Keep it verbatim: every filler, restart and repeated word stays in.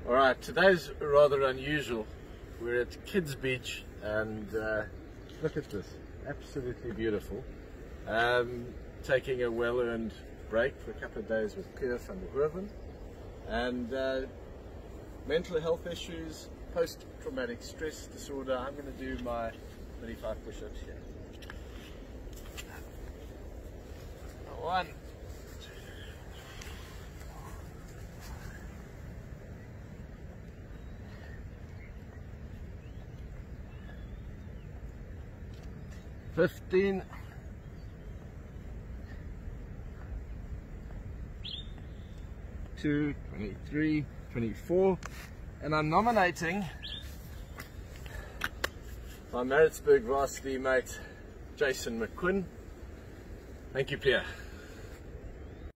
Alright, today's rather unusual. We're at Kids Beach and uh, look at this, absolutely beautiful. Um, taking a well-earned break for a couple of days with Pierre van der Hoeven. And uh, mental health issues, post-traumatic stress disorder. I'm going to do my thirty-five push-ups here. One. fifteen, two, twenty-three, twenty-four, and I'm nominating my Maritzburg varsity mate, Jason Mcquin. Thank you, Pierre.